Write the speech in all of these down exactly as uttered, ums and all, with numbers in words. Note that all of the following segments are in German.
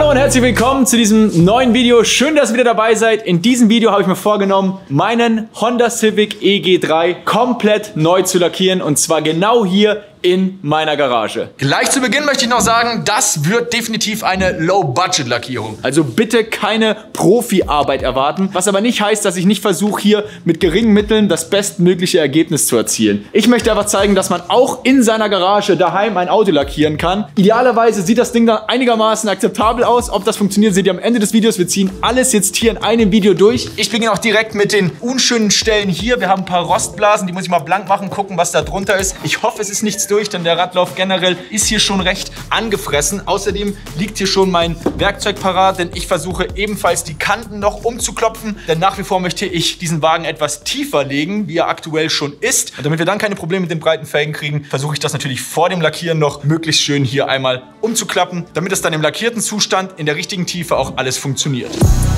Hallo und herzlich willkommen zu diesem neuen Video. Schön, dass ihr wieder dabei seid. In diesem Video habe ich mir vorgenommen, meinen Honda Civic E G drei komplett neu zu lackieren. Und zwar genau hier in meiner Garage. Gleich zu Beginn möchte ich noch sagen, das wird definitiv eine Low-Budget-Lackierung. Also bitte keine Profi-Arbeit erwarten, was aber nicht heißt, dass ich nicht versuche, hier mit geringen Mitteln das bestmögliche Ergebnis zu erzielen. Ich möchte einfach zeigen, dass man auch in seiner Garage daheim ein Auto lackieren kann. Idealerweise sieht das Ding dann einigermaßen akzeptabel aus. Ob das funktioniert, seht ihr am Ende des Videos. Wir ziehen alles jetzt hier in einem Video durch. Ich beginne auch direkt mit den unschönen Stellen hier. Wir haben ein paar Rostblasen, die muss ich mal blank machen, gucken, was da drunter ist. Ich hoffe, es ist nichts durch, denn der Radlauf generell ist hier schon recht angefressen. Außerdem liegt hier schon mein Werkzeug parat, denn ich versuche ebenfalls die Kanten noch umzuklopfen, denn nach wie vor möchte ich diesen Wagen etwas tiefer legen, wie er aktuell schon ist. Und damit wir dann keine Probleme mit den breiten Felgen kriegen, versuche ich das natürlich vor dem Lackieren noch möglichst schön hier einmal umzuklappen, damit es dann im lackierten Zustand in der richtigen Tiefe auch alles funktioniert.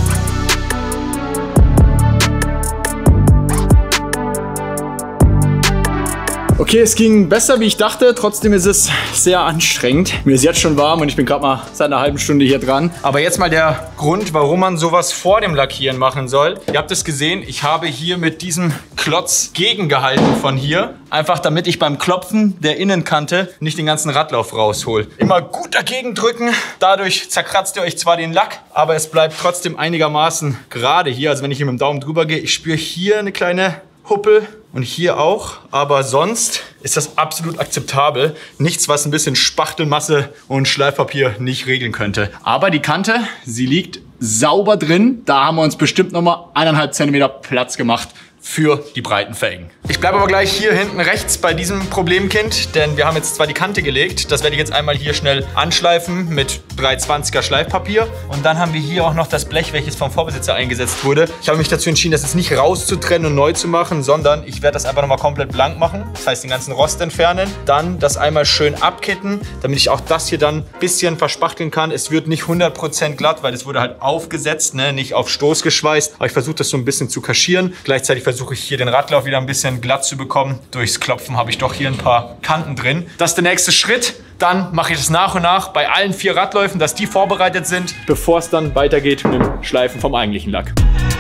Okay, es ging besser, wie ich dachte. Trotzdem ist es sehr anstrengend. Mir ist jetzt schon warm und ich bin gerade mal seit einer halben Stunde hier dran. Aber jetzt mal der Grund, warum man sowas vor dem Lackieren machen soll. Ihr habt es gesehen, ich habe hier mit diesem Klotz gegengehalten von hier. Einfach damit ich beim Klopfen der Innenkante nicht den ganzen Radlauf raushol. Immer gut dagegen drücken. Dadurch zerkratzt ihr euch zwar den Lack, aber es bleibt trotzdem einigermaßen gerade hier. Also wenn ich hier mit dem Daumen drüber gehe, ich spüre hier eine kleine Huppel. Und hier auch, aber sonst ist das absolut akzeptabel. Nichts, was ein bisschen Spachtelmasse und Schleifpapier nicht regeln könnte. Aber die Kante, sie liegt sauber drin. Da haben wir uns bestimmt nochmal eineinhalb Zentimeter Platz gemacht für die breiten Felgen. Ich bleibe aber gleich hier hinten rechts bei diesem Problemkind, denn wir haben jetzt zwar die Kante gelegt. Das werde ich jetzt einmal hier schnell anschleifen mit dreihundertzwanziger Schleifpapier. Und dann haben wir hier auch noch das Blech, welches vom Vorbesitzer eingesetzt wurde. Ich habe mich dazu entschieden, das jetzt nicht rauszutrennen und neu zu machen, sondern ich werde das einfach nochmal komplett blank machen. Das heißt, den ganzen Rost entfernen. Dann das einmal schön abkitten, damit ich auch das hier dann ein bisschen verspachteln kann. Es wird nicht hundert Prozent glatt, weil es wurde halt aufgesetzt, ne? Nicht auf Stoß geschweißt. Aber ich versuche das so ein bisschen zu kaschieren. Gleichzeitig versuche ich hier den Radlauf wieder ein bisschen glatt zu bekommen. Durchs Klopfen habe ich doch hier ein paar Kanten drin. Das ist der nächste Schritt. Dann mache ich das nach und nach bei allen vier Radläufen, dass die vorbereitet sind, bevor es dann weitergeht mit dem Schleifen vom eigentlichen Lack.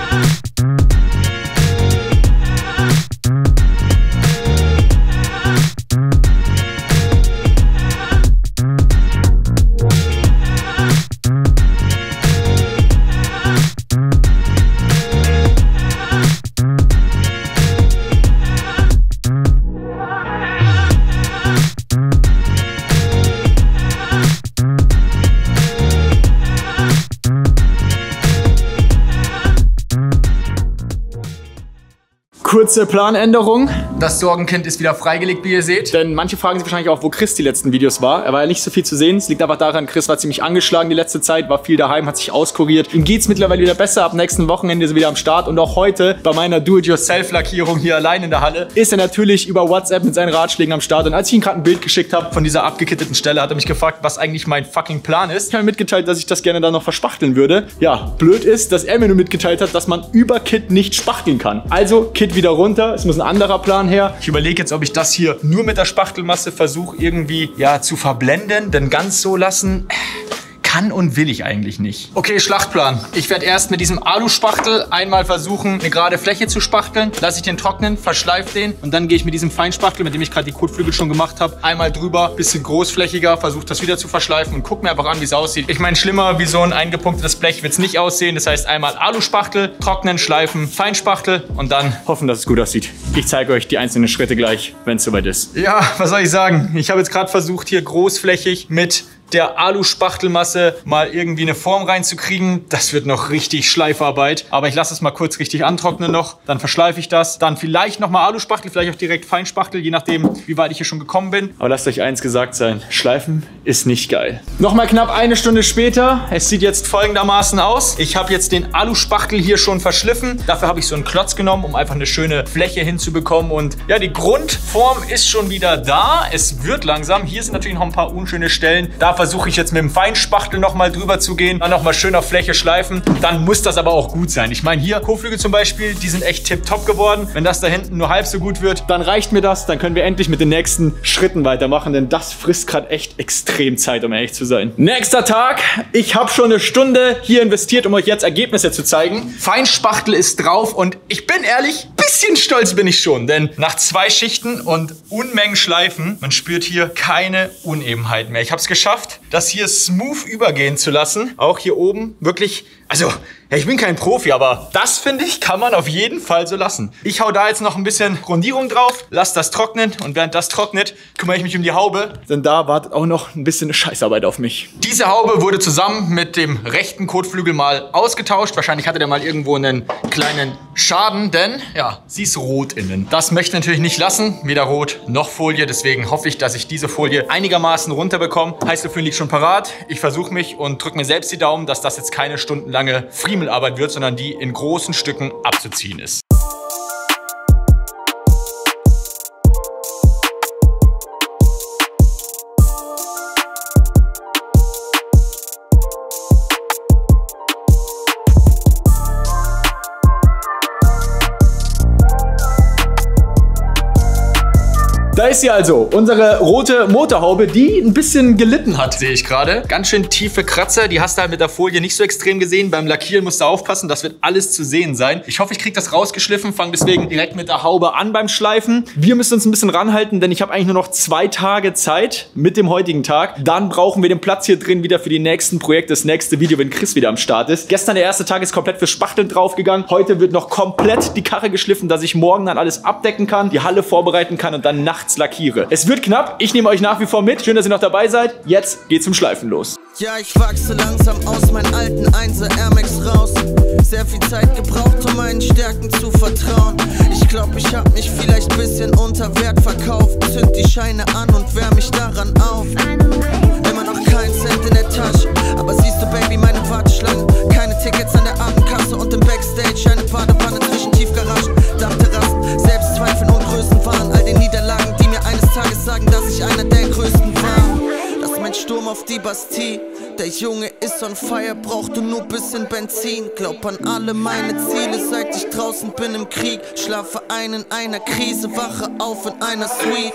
Kurze Planänderung. Das Sorgenkind ist wieder freigelegt, wie ihr seht. Denn manche fragen sich wahrscheinlich auch, wo Chris die letzten Videos war. Er war ja nicht so viel zu sehen. Es liegt einfach daran, Chris war ziemlich angeschlagen die letzte Zeit, war viel daheim, hat sich auskuriert. Ihm geht es mittlerweile wieder besser. Ab nächsten Wochenende ist er wieder am Start. Und auch heute bei meiner Do-it-yourself-Lackierung hier allein in der Halle ist er natürlich über WhatsApp mit seinen Ratschlägen am Start. Und als ich ihm gerade ein Bild geschickt habe von dieser abgekitteten Stelle, hat er mich gefragt, was eigentlich mein fucking Plan ist. Ich habe ihm mitgeteilt, dass ich das gerne dann noch verspachteln würde. Ja, blöd ist, dass er mir nur mitgeteilt hat, dass man über Kit nicht spachteln kann. Also Kit wieder runter. Es muss ein anderer Plan her. Ich überlege jetzt, ob ich das hier nur mit der Spachtelmasse versuche irgendwie ja, zu verblenden, denn ganz so lassen kann und will ich eigentlich nicht. Okay, Schlachtplan. Ich werde erst mit diesem Aluspachtel einmal versuchen, eine gerade Fläche zu spachteln. Lasse ich den trocknen, verschleife den und dann gehe ich mit diesem Feinspachtel, mit dem ich gerade die Kotflügel schon gemacht habe, einmal drüber, bisschen großflächiger, versuche das wieder zu verschleifen und gucke mir einfach an, wie es aussieht. Ich meine, schlimmer wie so ein eingepunktetes Blech wird es nicht aussehen. Das heißt, einmal Aluspachtel, trocknen, schleifen, Feinspachtel und dann hoffen, dass es gut aussieht. Ich zeige euch die einzelnen Schritte gleich, wenn es soweit ist. Ja, was soll ich sagen? Ich habe jetzt gerade versucht, hier großflächig mit der Aluspachtelmasse mal irgendwie eine Form reinzukriegen. Das wird noch richtig Schleifarbeit. Aber ich lasse es mal kurz richtig antrocknen noch. Dann verschleife ich das. Dann vielleicht nochmal Aluspachtel, vielleicht auch direkt Feinspachtel, je nachdem, wie weit ich hier schon gekommen bin. Aber lasst euch eins gesagt sein. Schleifen ist nicht geil. Nochmal knapp eine Stunde später. Es sieht jetzt folgendermaßen aus. Ich habe jetzt den Aluspachtel hier schon verschliffen. Dafür habe ich so einen Klotz genommen, um einfach eine schöne Fläche hinzubekommen. Und ja, die Grundform ist schon wieder da. Es wird langsam. Hier sind natürlich noch ein paar unschöne Stellen. Da versuche ich jetzt mit dem Feinspachtel nochmal drüber zu gehen, dann nochmal schön auf Fläche schleifen. Dann muss das aber auch gut sein. Ich meine, hier Kotflügel zum Beispiel, die sind echt tipptopp geworden. Wenn das da hinten nur halb so gut wird, dann reicht mir das. Dann können wir endlich mit den nächsten Schritten weitermachen, denn das frisst gerade echt extrem Zeit, um ehrlich zu sein. Nächster Tag. Ich habe schon eine Stunde hier investiert, um euch jetzt Ergebnisse zu zeigen. Feinspachtel ist drauf und ich bin ehrlich, bisschen stolz bin ich schon, denn nach zwei Schichten und Unmengen Schleifen, man spürt hier keine Unebenheit mehr. Ich habe es geschafft, das hier smooth übergehen zu lassen. Auch hier oben wirklich, also ja, ich bin kein Profi, aber das, finde ich, kann man auf jeden Fall so lassen. Ich hau da jetzt noch ein bisschen Grundierung drauf, lass das trocknen und während das trocknet, kümmere ich mich um die Haube. Denn da wartet auch noch ein bisschen Scheißarbeit auf mich. Diese Haube wurde zusammen mit dem rechten Kotflügel mal ausgetauscht. Wahrscheinlich hatte der mal irgendwo einen kleinen Schaden, denn ja, sie ist rot innen. Das möchte ich natürlich nicht lassen, weder rot noch Folie. Deswegen hoffe ich, dass ich diese Folie einigermaßen runterbekomme. Heißluftföhn liegt schon parat. Ich versuche mich und drücke mir selbst die Daumen, dass das jetzt keine stundenlange Friemelarbeit wird, sondern die in großen Stücken abzuziehen ist. Da ist sie also, unsere rote Motorhaube, die ein bisschen gelitten hat, sehe ich gerade. Ganz schön tiefe Kratzer, die hast du halt mit der Folie nicht so extrem gesehen. Beim Lackieren musst du aufpassen, das wird alles zu sehen sein. Ich hoffe, ich kriege das rausgeschliffen, fange deswegen direkt mit der Haube an beim Schleifen. Wir müssen uns ein bisschen ranhalten, denn ich habe eigentlich nur noch zwei Tage Zeit mit dem heutigen Tag. Dann brauchen wir den Platz hier drin wieder für die nächsten Projekte, das nächste Video, wenn Chris wieder am Start ist. Gestern der erste Tag ist komplett für Spachteln draufgegangen. Heute wird noch komplett die Karre geschliffen, dass ich morgen dann alles abdecken kann, die Halle vorbereiten kann und dann nachts lackiere. Es wird knapp. Ich nehme euch nach wie vor mit. Schön, dass ihr noch dabei seid. Jetzt geht's zum Schleifen los. Ja, ich wachse langsam aus meinen alten Einser Air Max raus. Sehr viel Zeit gebraucht, um meinen Stärken zu vertrauen. Ich glaub, ich hab mich vielleicht bisschen unter Wert verkauft. Zünd die Scheine an und wärm mich daran auf. Immer noch kein Cent in der Tasche, aber siehst du, Baby, meine Warteschlange. Keine Tickets an der Abendkasse und im Backstage eine Badewanne zwischen Tiefgaragen, Dachterrassen, Selbstzweifeln und Größenwahn. All den Niederlagen, die mir eines Tages sagen, dass ich einer der Größten war. Lass mein Sturm auf die Bastille. Der Junge ist on fire, brauchte nur bisschen Benzin. Glaub an alle meine Ziele, seit ich draußen bin im Krieg. Schlafe ein in einer Krise, wache auf in einer Suite.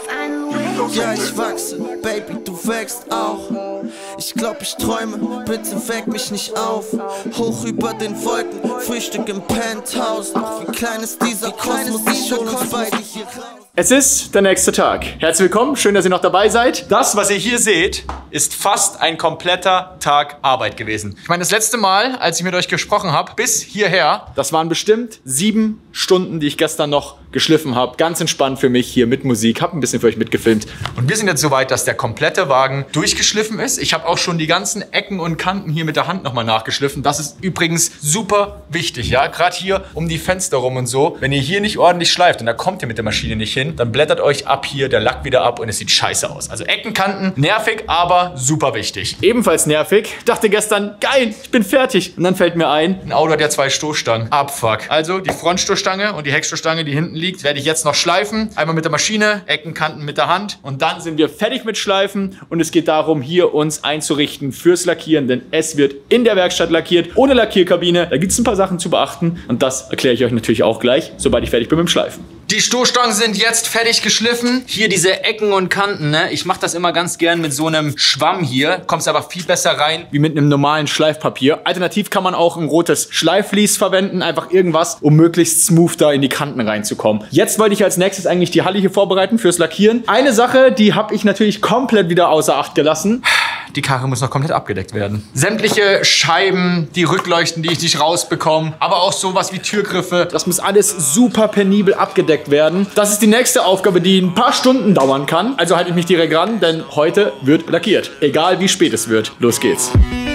Ja, ich wachse, Baby, du wächst auch. Ich glaub, ich träume, bitte weck mich nicht auf. Hoch über den Wolken, Frühstück im Penthouse. Doch wie klein ist dieser Kosmos, ich hol uns beide hier raus. Es ist der nächste Tag. Herzlich willkommen, schön, dass ihr noch dabei seid. Das, was ihr hier seht, ist fast ein kompletter Tag Arbeit gewesen. Ich meine, das letzte Mal, als ich mit euch gesprochen habe, bis hierher, das waren bestimmt sieben Stunden, die ich gestern noch geschliffen habe. Ganz entspannt für mich hier mit Musik. Hab ein bisschen für euch mitgefilmt. Und wir sind jetzt so weit, dass der komplette Wagen durchgeschliffen ist. Ich habe auch schon die ganzen Ecken und Kanten hier mit der Hand nochmal nachgeschliffen. Das ist übrigens super wichtig, ja. Gerade hier um die Fenster rum und so. Wenn ihr hier nicht ordentlich schleift und da kommt ihr mit der Maschine nicht hin, dann blättert euch ab hier der Lack wieder ab und es sieht scheiße aus. Also Ecken, Kanten, nervig, aber super wichtig. Ebenfalls nervig. Dachte gestern, geil, ich bin fertig. Und dann fällt mir ein, ein Auto hat ja zwei Stoßstangen. Abfuck. Also die Frontstoßstange und die Heckstoßstange, die hinten liegt, werde ich jetzt noch schleifen. Einmal mit der Maschine, Ecken, Kanten mit der Hand. Und dann sind wir fertig mit Schleifen. Und es geht darum, hier uns einzurichten fürs Lackieren. Denn es wird in der Werkstatt lackiert, ohne Lackierkabine. Da gibt es ein paar Sachen zu beachten. Und das erkläre ich euch natürlich auch gleich, sobald ich fertig bin mit dem Schleifen. Die Stoßstangen sind jetzt fertig geschliffen. Hier diese Ecken und Kanten, ne? Ich mache das immer ganz gern mit so einem Schwamm hier. Kommst aber viel besser rein. Wie mit einem normalen Schleifpapier. Alternativ kann man auch ein rotes Schleifvlies verwenden. Einfach irgendwas, um möglichst smooth da in die Kanten reinzukommen. Jetzt wollte ich als nächstes eigentlich die Halle hier vorbereiten fürs Lackieren. Eine Sache, die habe ich natürlich komplett wieder außer Acht gelassen. Die Karre muss noch komplett abgedeckt werden. Sämtliche Scheiben, die Rückleuchten, die ich nicht rausbekomme, aber auch sowas wie Türgriffe. Das muss alles super penibel abgedeckt werden. Das ist die nächste Aufgabe, die ein paar Stunden dauern kann. Also halte ich mich direkt ran, denn heute wird lackiert. Egal wie spät es wird. Los geht's.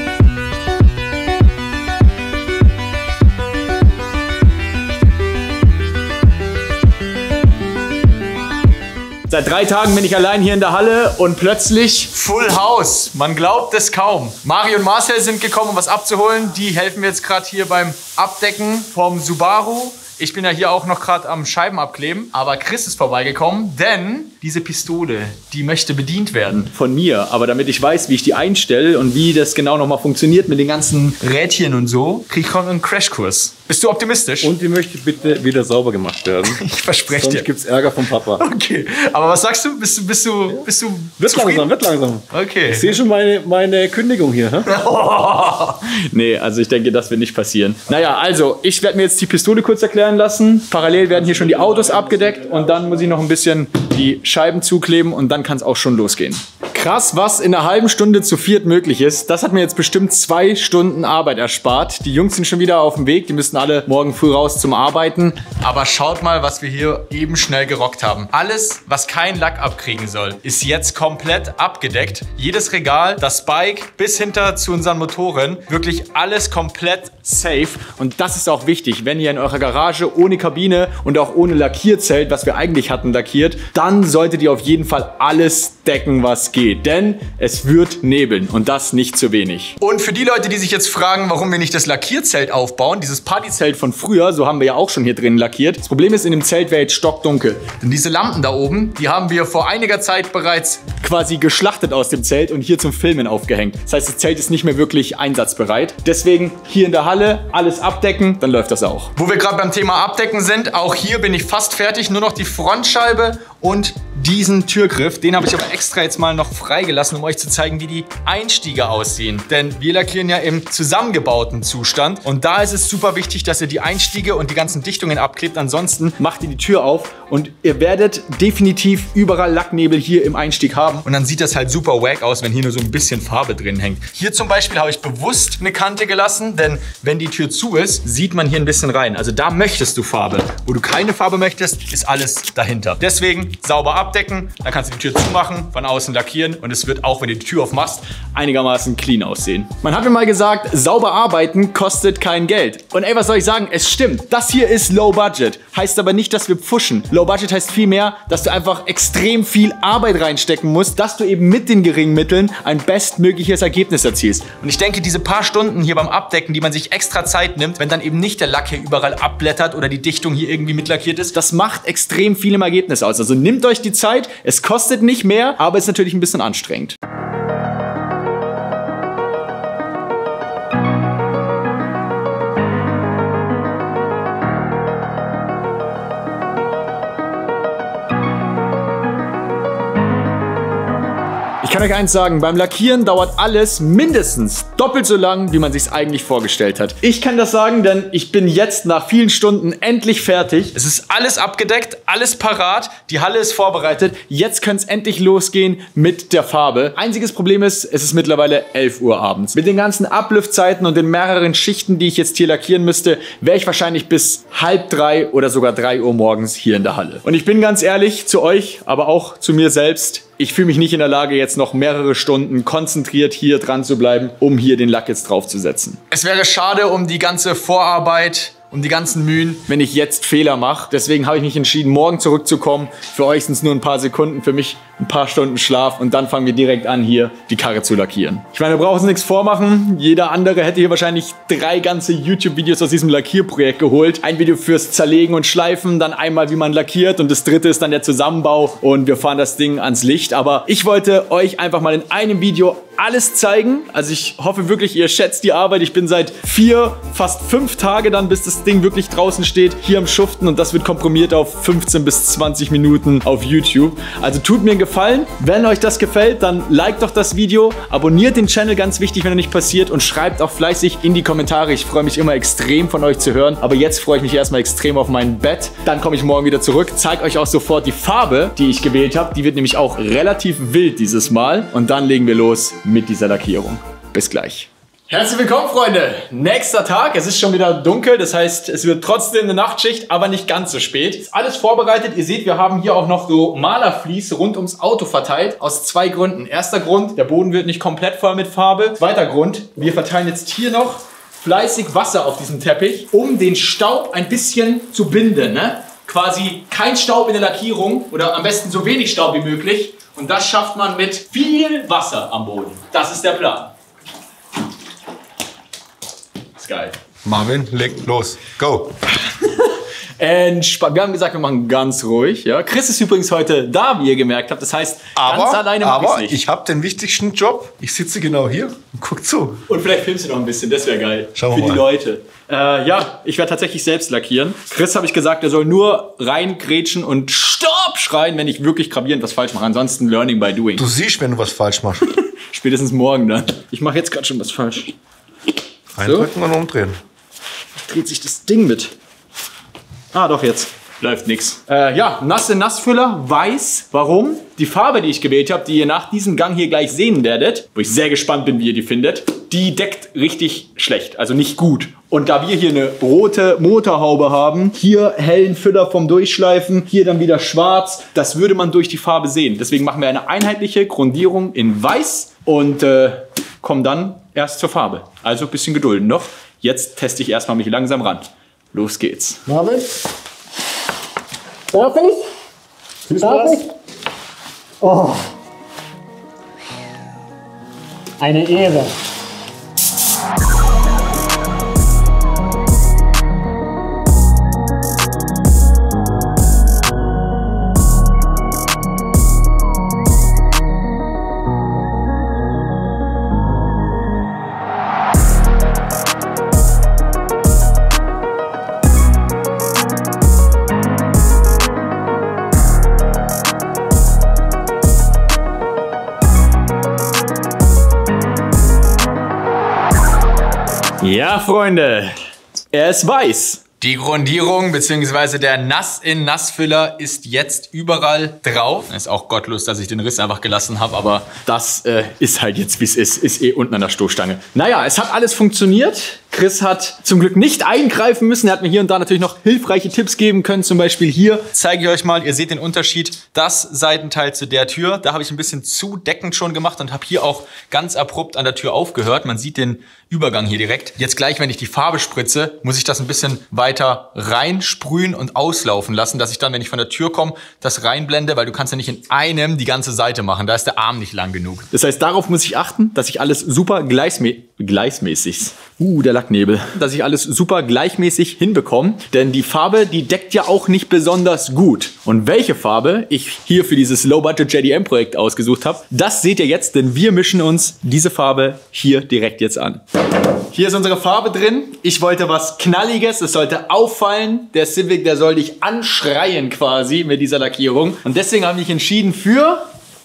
Seit drei Tagen bin ich allein hier in der Halle und plötzlich Full House. Man glaubt es kaum. Mario und Marcel sind gekommen, um was abzuholen. Die helfen mir jetzt gerade hier beim Abdecken vom Subaru. Ich bin ja hier auch noch gerade am Scheiben abkleben. Aber Chris ist vorbeigekommen, denn diese Pistole, die möchte bedient werden. Von mir, aber damit ich weiß, wie ich die einstelle und wie das genau nochmal funktioniert mit den ganzen Rädchen und so, krieg ich einen Crashkurs. Bist du optimistisch? Und die möchte bitte wieder sauber gemacht werden. Ich verspreche dir. Sonst gibt's Ärger vom Papa. Okay, aber was sagst du? Bist du, bist du, bist du Wird zufrieden? langsam, wird langsam. Okay. Ich sehe schon meine, meine Kündigung hier. Hä? Nee, also ich denke, das wird nicht passieren. Naja, also, ich werde mir jetzt die Pistole kurz erklären lassen. Parallel werden hier schon die Autos abgedeckt und dann muss ich noch ein bisschen die Scheiben zukleben und dann kann es auch schon losgehen. Krass, was in einer halben Stunde zu viert möglich ist. Das hat mir jetzt bestimmt zwei Stunden Arbeit erspart. Die Jungs sind schon wieder auf dem Weg. Die müssen alle morgen früh raus zum Arbeiten. Aber schaut mal, was wir hier eben schnell gerockt haben. Alles, was kein Lack abkriegen soll, ist jetzt komplett abgedeckt. Jedes Regal, das Bike bis hinter zu unseren Motoren. Wirklich alles komplett Safe. Und das ist auch wichtig, wenn ihr in eurer Garage ohne Kabine und auch ohne Lackierzelt, was wir eigentlich hatten, lackiert, dann solltet ihr auf jeden Fall alles decken, was geht. Denn es wird nebeln und das nicht zu wenig. Und für die Leute, die sich jetzt fragen, warum wir nicht das Lackierzelt aufbauen, dieses Partyzelt von früher, so haben wir ja auch schon hier drin lackiert. Das Problem ist, in dem Zelt wäre jetzt stockdunkel. Denn diese Lampen da oben, die haben wir vor einiger Zeit bereits quasi geschlachtet aus dem Zelt und hier zum Filmen aufgehängt. Das heißt, das Zelt ist nicht mehr wirklich einsatzbereit. Deswegen hier in der Halle alles abdecken, dann läuft das auch. Wo wir gerade beim Thema Abdecken sind, auch hier bin ich fast fertig. Nur noch die Frontscheibe und diesen Türgriff. Den habe ich aber extra jetzt mal noch freigelassen, um euch zu zeigen, wie die Einstiege aussehen. Denn wir lackieren ja im zusammengebauten Zustand. Und da ist es super wichtig, dass ihr die Einstiege und die ganzen Dichtungen abklebt. Ansonsten macht ihr die Tür auf und ihr werdet definitiv überall Lacknebel hier im Einstieg haben. Und dann sieht das halt super wack aus, wenn hier nur so ein bisschen Farbe drin hängt. Hier zum Beispiel habe ich bewusst eine Kante gelassen, denn wenn die Tür zu ist, sieht man hier ein bisschen rein. Also da möchtest du Farbe. Wo du keine Farbe möchtest, ist alles dahinter. Deswegen sauber abdecken, dann kannst du die Tür zumachen, von außen lackieren und es wird auch, wenn du die Tür aufmachst, einigermaßen clean aussehen. Man hat mir mal gesagt, sauber arbeiten kostet kein Geld. Und ey, was soll ich sagen? Es stimmt. Das hier ist Low Budget. Heißt aber nicht, dass wir pfuschen. Low Budget heißt vielmehr, dass du einfach extrem viel Arbeit reinstecken musst, dass du eben mit den geringen Mitteln ein bestmögliches Ergebnis erzielst. Und ich denke, diese paar Stunden hier beim Abdecken, die man sich extra Zeit nimmt, wenn dann eben nicht der Lack hier überall abblättert oder die Dichtung hier irgendwie mitlackiert ist, das macht extrem viel im Ergebnis aus. Also nehmt euch die Zeit, es kostet nicht mehr, aber ist natürlich ein bisschen anstrengend. Ich kann euch eins sagen, beim Lackieren dauert alles mindestens doppelt so lang, wie man sich es eigentlich vorgestellt hat. Ich kann das sagen, denn ich bin jetzt nach vielen Stunden endlich fertig. Es ist alles abgedeckt, alles parat, die Halle ist vorbereitet. Jetzt kann es endlich losgehen mit der Farbe. Einziges Problem ist, es ist mittlerweile elf Uhr abends. Mit den ganzen Ablüftzeiten und den mehreren Schichten, die ich jetzt hier lackieren müsste, wäre ich wahrscheinlich bis halb drei oder sogar drei Uhr morgens hier in der Halle. Und ich bin ganz ehrlich zu euch, aber auch zu mir selbst, ich fühle mich nicht in der Lage, jetzt noch mehrere Stunden konzentriert hier dran zu bleiben, um hier den Lack jetzt draufzusetzen. Es wäre schade um die ganze Vorarbeit, um die ganzen Mühen, wenn ich jetzt Fehler mache. Deswegen habe ich mich entschieden, morgen zurückzukommen. Für euch sind es nur ein paar Sekunden, für mich ein paar Stunden Schlaf und dann fangen wir direkt an, hier die Karre zu lackieren. Ich meine, wir brauchen uns nichts vormachen. Jeder andere hätte hier wahrscheinlich drei ganze YouTube-Videos aus diesem Lackierprojekt geholt. Ein Video fürs Zerlegen und Schleifen, dann einmal, wie man lackiert und das dritte ist dann der Zusammenbau und wir fahren das Ding ans Licht. Aber ich wollte euch einfach mal in einem Video alles zeigen. Also ich hoffe wirklich, ihr schätzt die Arbeit. Ich bin seit vier, fast fünf Tage dann, bis das Ding wirklich draußen steht, hier am Schuften und das wird komprimiert auf fünfzehn bis zwanzig Minuten auf YouTube. Also tut mir einen Gefallen. Wenn euch das gefällt, dann liked doch das Video, abonniert den Channel, ganz wichtig, wenn er nicht passiert und schreibt auch fleißig in die Kommentare. Ich freue mich immer extrem von euch zu hören, aber jetzt freue ich mich erstmal extrem auf mein Bett. Dann komme ich morgen wieder zurück, zeige euch auch sofort die Farbe, die ich gewählt habe. Die wird nämlich auch relativ wild dieses Mal und dann legen wir los mit dieser Lackierung. Bis gleich. Herzlich willkommen, Freunde. Nächster Tag. Es ist schon wieder dunkel. Das heißt, es wird trotzdem eine Nachtschicht, aber nicht ganz so spät. Ist alles vorbereitet. Ihr seht, wir haben hier auch noch so Malerflies rund ums Auto verteilt. Aus zwei Gründen. Erster Grund, der Boden wird nicht komplett voll mit Farbe. Zweiter Grund, wir verteilen jetzt hier noch fleißig Wasser auf diesem Teppich, um den Staub ein bisschen zu binden. Ne? Quasi kein Staub in der Lackierung oder am besten so wenig Staub wie möglich. Und das schafft man mit viel Wasser am Boden. Das ist der Plan. Ist geil. Marvin, leg los. Go. Entspannt. Wir haben gesagt, wir machen ganz ruhig. Ja? Chris ist übrigens heute da, wie ihr gemerkt habt. Das heißt, aber, ganz alleine mache ich aber nicht. ich habe den wichtigsten Job. Ich sitze genau hier und guck zu. Und vielleicht filmst du noch ein bisschen, das wäre geil. Schauen wir Für mal. die Leute. Äh, ja, ich werde tatsächlich selbst lackieren. Chris habe ich gesagt, er soll nur reingrätschen und Stopp schreien, wenn ich wirklich gravierend was falsch mache. Ansonsten Learning by Doing. Du siehst, wenn du was falsch machst. Spätestens morgen dann. Ich mache jetzt gerade schon was falsch. Eindrücken und umdrehen. Dreht sich das Ding mit. Ah, doch jetzt. Läuft nix. Äh, ja, nasse Nassfüller, weiß. Warum? Die Farbe, die ich gewählt habe, die ihr nach diesem Gang hier gleich sehen werdet, wo ich sehr gespannt bin, wie ihr die findet, die deckt richtig schlecht, also nicht gut. Und da wir hier eine rote Motorhaube haben, hier hellen Füller vom Durchschleifen, hier dann wieder schwarz, das würde man durch die Farbe sehen. Deswegen machen wir eine einheitliche Grundierung in weiß und äh, kommen dann erst zur Farbe. Also ein bisschen gedulden noch. Jetzt teste ich erstmal mich langsam ran. Los geht's. Marvin? Darf ich? Darf ich? Oh. Eine Ehre. Ja, Freunde, er ist weiß. Die Grundierung bzw. der Nass-in-Nassfüller ist jetzt überall drauf. Ist auch gottlos, dass ich den Riss einfach gelassen habe, aber Das äh, ist halt jetzt, wie es ist. Ist eh unten an der Stoßstange. Naja, es hat alles funktioniert. Chris hat zum Glück nicht eingreifen müssen. Er hat mir hier und da natürlich noch hilfreiche Tipps geben können. Zum Beispiel hier. zeige ich euch mal, ihr seht den Unterschied. Das Seitenteil zu der Tür, da habe ich ein bisschen zudeckend schon gemacht und habe hier auch ganz abrupt an der Tür aufgehört. Man sieht den Übergang hier direkt. Jetzt gleich, wenn ich die Farbe spritze, muss ich das ein bisschen weiter reinsprühen und auslaufen lassen, dass ich dann, wenn ich von der Tür komme, das reinblende, weil du kannst ja nicht in einem die ganze Seite machen. Da ist der Arm nicht lang genug. Das heißt, darauf muss ich achten, dass ich alles super gleichmä gleichmäßig, uh, der Lacknebel, dass ich alles super gleichmäßig hinbekomme. Denn die Farbe, die deckt ja auch nicht besonders gut. Und welche Farbe ich hier für dieses Low-Budget J D M-Projekt ausgesucht habe, das seht ihr jetzt, denn wir mischen uns diese Farbe hier direkt jetzt an. Hier ist unsere Farbe drin. Ich wollte was Knalliges, es sollte auffallen. Der Civic, der soll dich anschreien quasi mit dieser Lackierung. Und deswegen habe ich mich entschieden für...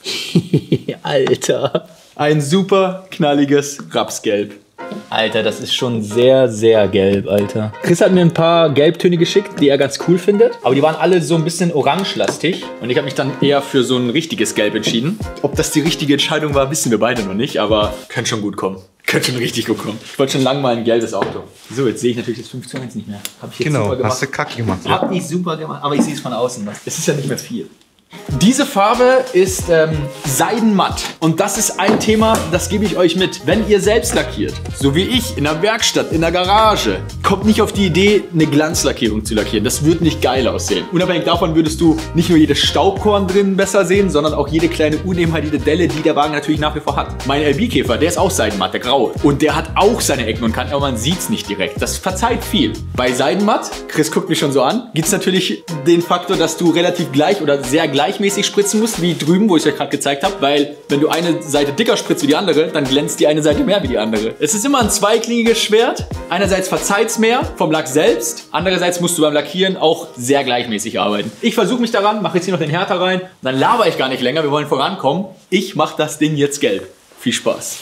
Alter. Ein super knalliges Rapsgelb. Alter, das ist schon sehr, sehr gelb, Alter. Chris hat mir ein paar Gelbtöne geschickt, die er ganz cool findet. Aber die waren alle so ein bisschen orangelastig. Und ich habe mich dann eher für so ein richtiges Gelb entschieden. Ob das die richtige Entscheidung war, wissen wir beide noch nicht. Aber könnte schon gut kommen. Könnte schon richtig gut kommen. Ich wollte schon lange mal ein gelbes Auto. So, jetzt sehe ich natürlich das fünf zu eins nicht mehr. Hab ich jetzt Genau, super gemacht. hast du kacke gemacht. Hab ich super gemacht, aber ich sehe es von außen. Es ist ja nicht mehr viel. Diese Farbe ist ähm, seidenmatt. Und das ist ein Thema, das gebe ich euch mit. Wenn ihr selbst lackiert, so wie ich in der Werkstatt, in der Garage, kommt nicht auf die Idee, eine Glanzlackierung zu lackieren. Das wird nicht geil aussehen. Unabhängig davon würdest du nicht nur jedes Staubkorn drin besser sehen, sondern auch jede kleine Unebenheit, jede Delle, die der Wagen natürlich nach wie vor hat. Mein L B-Käfer, der ist auch seidenmatt, der graue. Und der hat auch seine Ecken und Kanten, aber man sieht es nicht direkt. Das verzeiht viel. Bei seidenmatt, Chris guckt mich schon so an, gibt es natürlich den Faktor, dass du relativ gleich oder sehr gleichmäßig spritzen musst, wie drüben, wo ich es euch gerade gezeigt habe, weil wenn du eine Seite dicker spritzt wie die andere, dann glänzt die eine Seite mehr wie die andere. Es ist immer ein zweiklingiges Schwert. Einerseits verzeiht es mehr vom Lack selbst, andererseits musst du beim Lackieren auch sehr gleichmäßig arbeiten. Ich versuche mich daran, mache jetzt hier noch den Härter rein, dann laber ich gar nicht länger, wir wollen vorankommen. Ich mache das Ding jetzt gelb. Viel Spaß.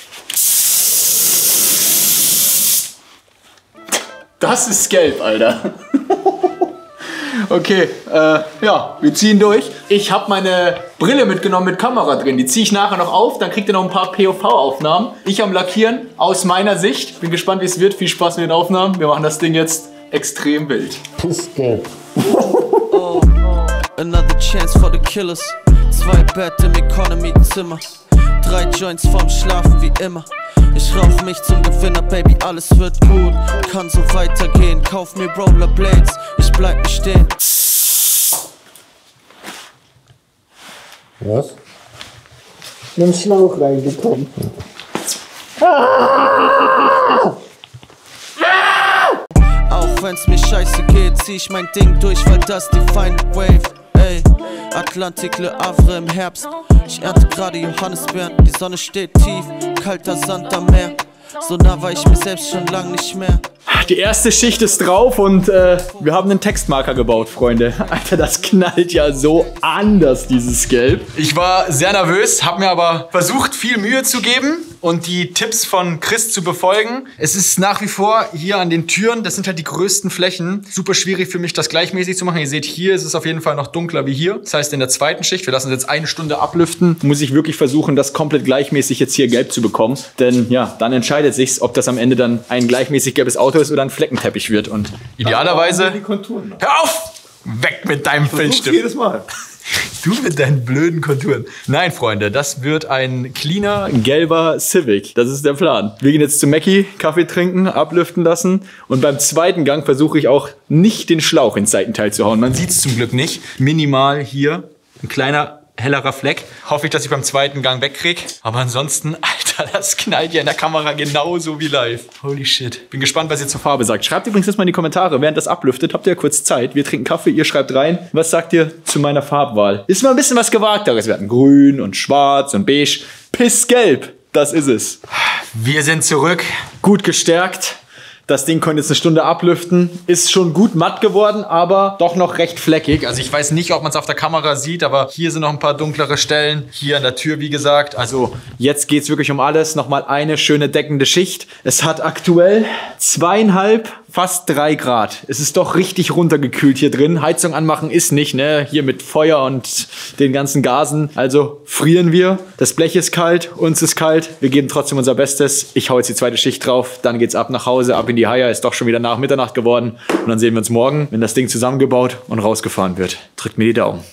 Das ist gelb, Alter. Okay, äh, ja, wir ziehen durch. Ich habe meine Brille mitgenommen mit Kamera drin. Die ziehe ich nachher noch auf, dann kriegt ihr noch ein paar P O V-Aufnahmen. Ich am Lackieren aus meiner Sicht. Bin gespannt, wie es wird. Viel Spaß mit den Aufnahmen. Wir machen das Ding jetzt extrem wild. Pissgelb. Oh, another chance for the killers. Zwei Bett im Economy-Zimmer. Drei Joints vorm Schlafen wie immer. Ich rauch mich zum Gewinner, Baby, alles wird gut. Kann so weitergehen, kauf mir Rollerblades. Ich bleib nicht stehen. Was? In den Schlauch reingekommen. Auch wenn's mir scheiße geht, zieh ich mein Ding durch, weil das die Final Wave. Ey, Atlantik Le Havre im Herbst. Ich ernte gerade Johannisbeeren, die Sonne steht tief, kalter Sand am Meer. So nah war ich mir selbst schon lang nicht mehr. Die erste Schicht ist drauf und äh, wir haben einen Textmarker gebaut, Freunde. Alter, das knallt ja so anders, dieses Gelb. Ich war sehr nervös, habe mir aber versucht, viel Mühe zu geben und die Tipps von Chris zu befolgen. Es ist nach wie vor hier an den Türen, das sind halt die größten Flächen, super schwierig für mich, das gleichmäßig zu machen. Ihr seht, hier ist es auf jeden Fall noch dunkler wie hier. Das heißt, in der zweiten Schicht, wir lassen es jetzt eine Stunde ablüften, muss ich wirklich versuchen, das komplett gleichmäßig jetzt hier gelb zu bekommen. Denn ja, dann entscheidet sich, ob das am Ende dann ein gleichmäßig gelbes Auto ist oder ein Fleckenteppich wird. Und idealerweise... Die Konturen noch. Hör auf! Weg mit deinem Filzstift. Jedes Mal. Du mit deinen blöden Konturen. Nein, Freunde, das wird ein cleaner... gelber Civic. Das ist der Plan. Wir gehen jetzt zu Mackie, Kaffee trinken, ablüften lassen. Und beim zweiten Gang versuche ich auch nicht den Schlauch ins Seitenteil zu hauen. Man sieht es zum Glück nicht. Minimal hier ein kleiner hellerer Fleck. Hoffe ich, dass ich beim zweiten Gang wegkriege. Aber ansonsten, Alter, das knallt ja in der Kamera genauso wie live. Holy shit. Bin gespannt, was ihr zur Farbe sagt. Schreibt übrigens jetzt mal in die Kommentare, während das ablüftet. Habt ihr ja kurz Zeit. Wir trinken Kaffee, ihr schreibt rein. Was sagt ihr zu meiner Farbwahl? Ist mal ein bisschen was Gewagteres. Wir hatten grün und schwarz und beige. Pissgelb. Das ist es. Wir sind zurück. Gut gestärkt. Das Ding konnte jetzt eine Stunde ablüften. Ist schon gut matt geworden, aber doch noch recht fleckig. Also ich weiß nicht, ob man es auf der Kamera sieht, aber hier sind noch ein paar dunklere Stellen. Hier an der Tür, wie gesagt. Also jetzt geht es wirklich um alles. Nochmal eine schöne deckende Schicht. Es hat aktuell zweieinhalb, fast drei Grad. Es ist doch richtig runtergekühlt hier drin. Heizung anmachen ist nicht, ne? Hier mit Feuer und den ganzen Gasen. Also frieren wir. Das Blech ist kalt, uns ist kalt. Wir geben trotzdem unser Bestes. Ich hau jetzt die zweite Schicht drauf. Dann geht's ab nach Hause, ab in die Haia. Ist doch schon wieder nach Mitternacht geworden. Und dann sehen wir uns morgen, wenn das Ding zusammengebaut und rausgefahren wird. Drückt mir die Daumen.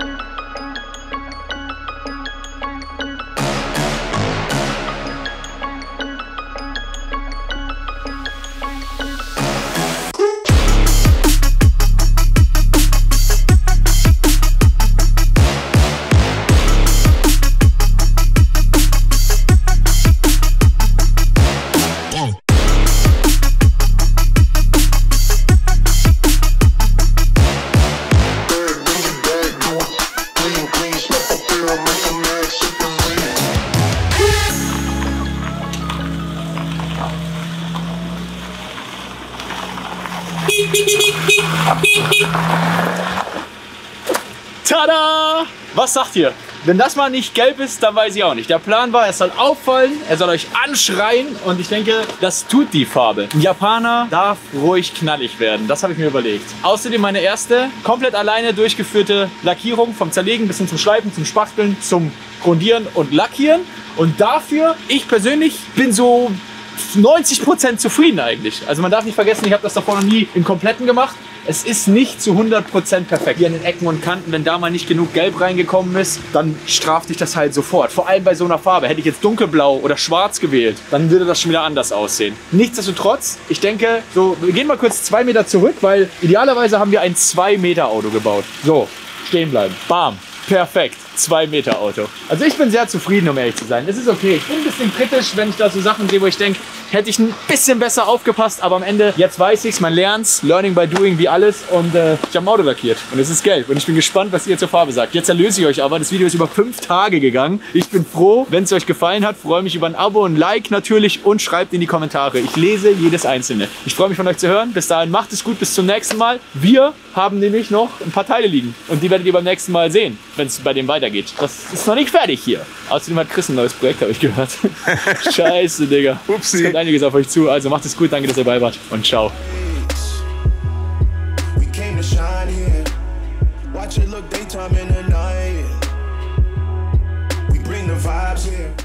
Tada! Was sagt ihr? Wenn das mal nicht gelb ist, dann weiß ich auch nicht. Der Plan war, es soll auffallen, er soll euch anschreien und ich denke, das tut die Farbe. Ein Japaner darf ruhig knallig werden, das habe ich mir überlegt. Außerdem meine erste komplett alleine durchgeführte Lackierung vom Zerlegen bis hin zum Schleifen, zum Spachteln, zum Grundieren und Lackieren. Und dafür, ich persönlich bin so neunzig Prozent zufrieden eigentlich. Also man darf nicht vergessen, ich habe das davor noch nie im Kompletten gemacht. Es ist nicht zu hundert Prozent perfekt. Hier an den Ecken und Kanten, wenn da mal nicht genug Gelb reingekommen ist, dann straft dich das halt sofort. Vor allem bei so einer Farbe. Hätte ich jetzt dunkelblau oder schwarz gewählt, dann würde das schon wieder anders aussehen. Nichtsdestotrotz, ich denke, so, wir gehen mal kurz zwei Meter zurück, weil idealerweise haben wir ein zwei Meter Auto gebaut. So, stehen bleiben. Bam. Perfekt. zwei Meter Auto. Also ich bin sehr zufrieden, um ehrlich zu sein. Es ist okay. Ich bin ein bisschen kritisch, wenn ich da so Sachen sehe, wo ich denke, hätte ich ein bisschen besser aufgepasst. Aber am Ende, jetzt weiß ich es, man lernt's. Learning by doing wie alles. Und äh, ich habe ein Auto lackiert. Und es ist gelb. Und ich bin gespannt, was ihr zur Farbe sagt. Jetzt erlöse ich euch aber. Das Video ist über fünf Tage gegangen. Ich bin froh, wenn es euch gefallen hat. Freue mich über ein Abo, ein Like natürlich. Und schreibt in die Kommentare. Ich lese jedes einzelne. Ich freue mich von euch zu hören. Bis dahin, macht es gut. Bis zum nächsten Mal. Wir haben nämlich noch ein paar Teile liegen. Und die werdet ihr beim nächsten Mal sehen, wenn es bei dem weitergeht. Das ist noch nicht fertig hier. Außerdem hat Chris ein neues Projekt, habe ich gehört. Scheiße, Digga. Upsi. Es kommt einiges auf euch zu. Also macht es gut, danke, dass ihr dabei wart. Und ciao. Watch it look daytime in the night. We bring the vibes here.